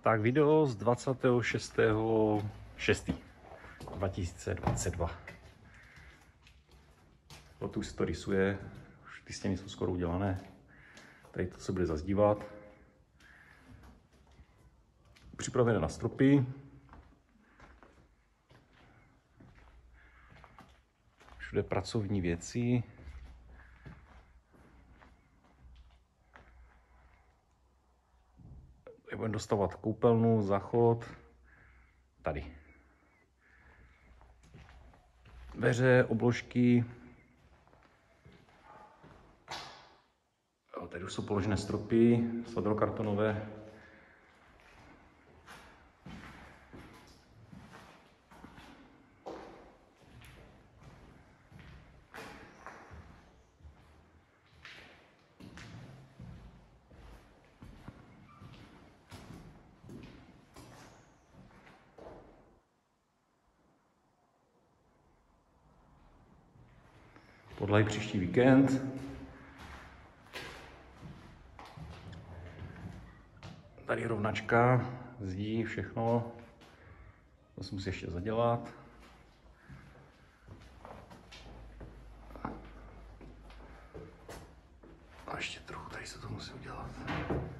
Tak video z 26.6.2022. Tu už se to rysuje, už ty stěny jsou skoro udělané. Tady to se bude zazdívat. Připravené na stropy. Všude pracovní věci. Budeme dostavovat koupelnu, záchod. Tady. Dveře, obložky. Tady už jsou položené stropy, sadrokartonové. Podlahy příští víkend. Tady rovnačka, zdí, všechno. To se musí ještě zadělat. A ještě trochu tady se to musí udělat.